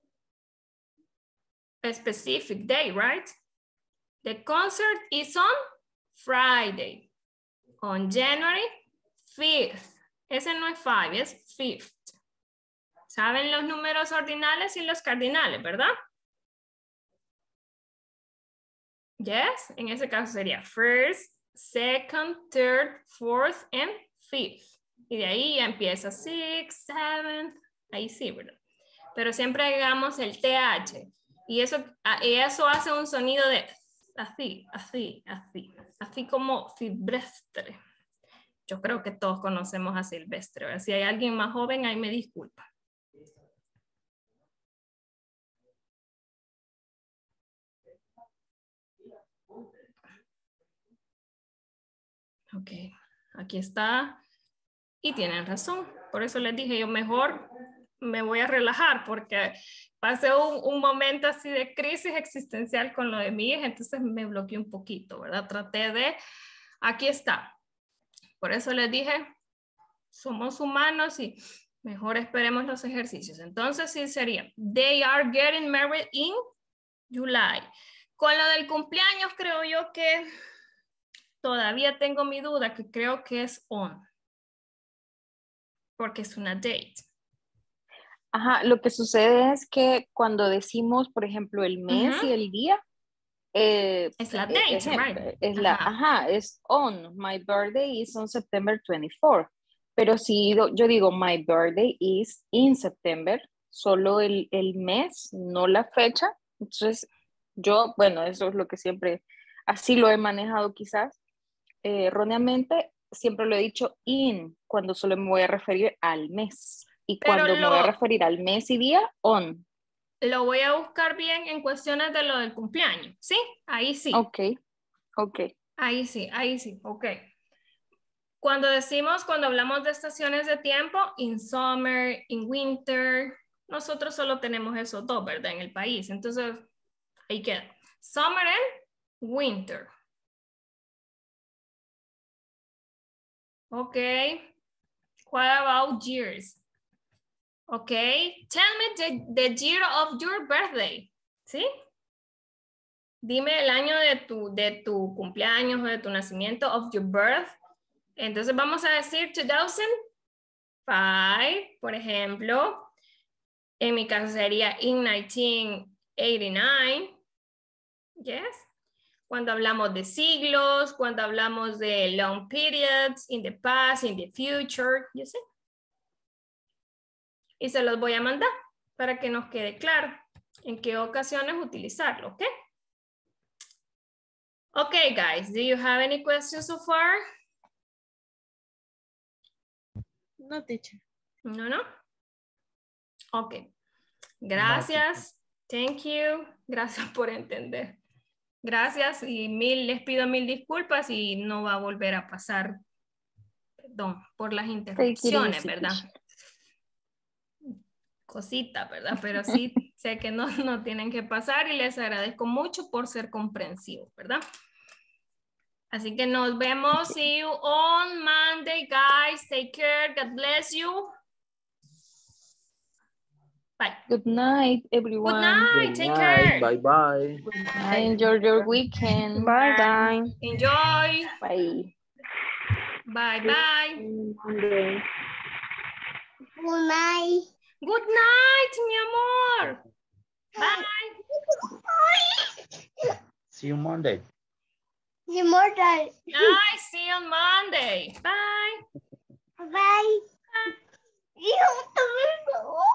a specific day, right? The concert is on Friday. On January 5th. Ese no es 5, es 5th. ¿Saben los números ordinales y los cardinales, verdad? Yes, en ese caso sería first, second, third, fourth, and fifth. Y de ahí ya empieza sixth, seventh, ahí sí, ¿verdad? Pero siempre agregamos el TH. Y eso hace un sonido de así, así, así. Así como silvestre. Yo creo que todos conocemos a Silvestre. ¿Verdad? Si hay alguien más joven, ahí me disculpa. Ok, aquí está. Y tienen razón. Por eso les dije, yo mejor me voy a relajar porque pasé un momento así de crisis existencial con lo de mi hija, entonces me bloqueé un poquito, ¿verdad? Traté de... Aquí está. Por eso les dije, somos humanos y mejor esperemos los ejercicios. Entonces sí sería, they are getting married in July. Con lo del cumpleaños creo yo que todavía tengo mi duda, que creo que es on. Porque es una date. Ajá, lo que sucede es que cuando decimos, por ejemplo, el mes y el día, es la date, right? Es on. My birthday is on September 24. Pero si yo digo my birthday is in September, solo el mes, no la fecha. Entonces, yo, bueno, eso es lo que siempre, así lo he manejado quizás, erróneamente, siempre lo he dicho in, cuando solo me voy a referir al mes. Y cuando me voy a referir al mes y día, on. Lo voy a buscar bien en cuestiones de lo del cumpleaños, ¿sí? Ahí sí. Ok. Ahí sí, ok. Cuando hablamos de estaciones de tiempo, in summer, in winter, nosotros solo tenemos esos dos, ¿verdad? En el país. Entonces, ahí queda. Summer and winter. Okay. What about years? Okay. Tell me the year of your birthday. ¿Sí? Dime el año de tu cumpleaños o de tu nacimiento, of your birth. Entonces vamos a decir 2005, por ejemplo. En mi caso sería in 1989. Yes. Cuando hablamos de siglos, cuando hablamos de long periods, in the past, in the future, you see. Y se los voy a mandar para que nos quede claro en qué ocasiones utilizarlo, ¿ok? Okay, guys, do you have any questions so far? No, teacher. No. Ok. Gracias. Thank you. Gracias por entender. Gracias y les pido mil disculpas y no va a volver a pasar. Perdón por las interrupciones, ¿verdad? Cosita, ¿verdad? Pero sí sé que no tienen que pasar y les agradezco mucho por ser comprensivos, ¿verdad? Así que nos vemos. See you on Monday, guys. Take care. God bless you. Bye. Good night, everyone. Good night. Take care. Bye-bye. Enjoy your weekend. Bye-bye. Enjoy. Bye. Bye-bye. Good night. Good night, mi amor. Bye. See you Monday. See you Monday. I see you on Monday. Bye. Bye. You